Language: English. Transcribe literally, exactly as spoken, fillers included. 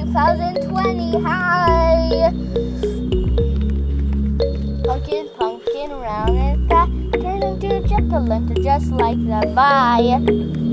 thousand twenty, hi! Pumpkin, pumpkin, round and fat, turn into jack-o'-lantern just like that, bye!